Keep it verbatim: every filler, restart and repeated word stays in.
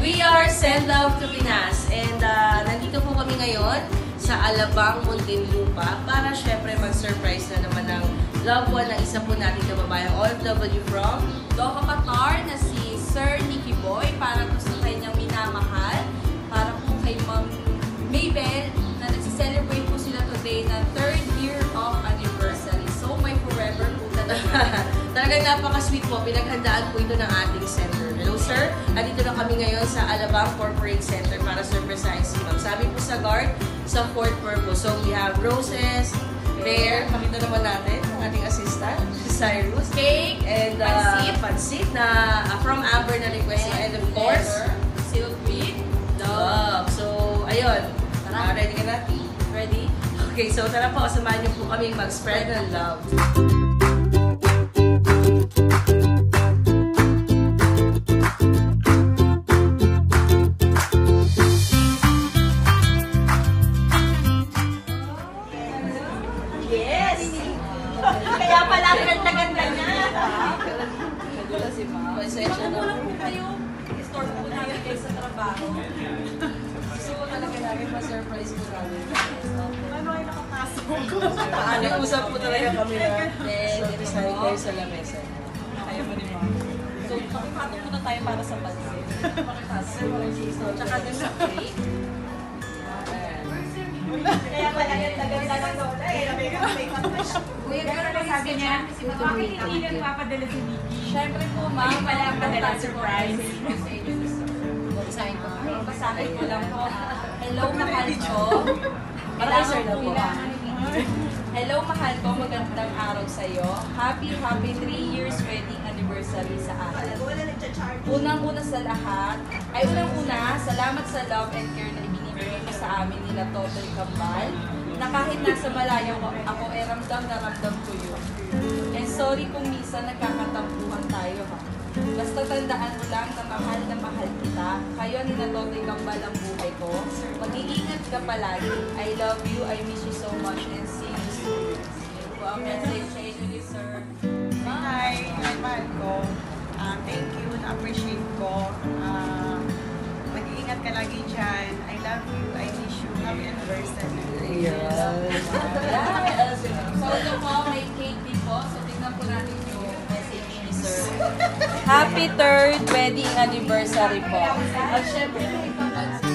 We are Send Love to Pinas and uh, nandito po kami ngayon sa Alabang, Muntinlupa para syempre mag-surprise na naman ng loved one na isa po nating kababayang O F W from Doha, Qatar na si Sir Nicky Boy para po sa kanyang minamahal, para po kay Ma'am Mabel na nagsiselebrate po sila today na third year of anniversary. So my forever po talaga. Talagang napaka-sweet po. Pinaghandaan po ito ng ating center. Hello sir, andito na kami ngayon sa Alabang Corporate Center para surprise si Ma'am. Sabi po sa guard, sa fourth purpose. So we have roses, bear, pakita naman natin ang ating assistant, si Cyrus, cake, and uh, pansit, pansit na uh, from Amber na request, and, and of course, sealed with love. So, ayun. Uh, ready ka na? Ready? Okay, so tara po, samahan niyo po kami mag-spread ng love. Yes! Kaya pala ganda-ganda niya. Nagula si Ma. Pasensya na. Makukulang po kayo. I-store po namin kayo sa trabaho. Gusto ko talaga namin pa-surprise po namin. Ano ay nakapasok? Ano, usap po talaga kami na. So, design kayo sa lamesa. Ayaw mo ni Ma. So, pakipatong muna tayo para sa pansin. Pakipatong mo lang cheese. Tsaka din sa cake. Kaya pala ganda-ganda ng lola eh. Kuya, pero pa sabi niya, bakit hindi niya papadala si Nikki? Siyempre po, ma'am, Wala ang pa padala surprise. Basahin ko. Basahin ko lang po. Hello, mahal ko. Paralyzer na po. Hello, mahal ko. Magandang araw sa'yo. Happy, happy three years wedding anniversary sa akin. Unang-una sa lahat, ay unang-una, salamat sa love and care na ibinibigay mo sa amin nila Totoy Kambal, na kahit nasa malayo ko, ako ay ramdam na ramdam ko yun. And sorry kung minsan nagkakatampuhan tayo ha. Basta tandaan mo lang na mahal na mahal kita. Kayo ni na Totoy Kambal ang buhay ko. Mag-iingat ka palagi. I love you, I miss you so much, and see you soon. Wow, message sa inyo, sir. Hi, I'm Marco. Uh, thank you, na-appreciate ko. Uh, Mag-iingat ka lagi dyan. I love you, I miss you. Happy anniversary. Yes. So, ito po, may cake din po. So, tingnan po natin yung message ni sir. Happy third wedding anniversary po. At syempre, may papansin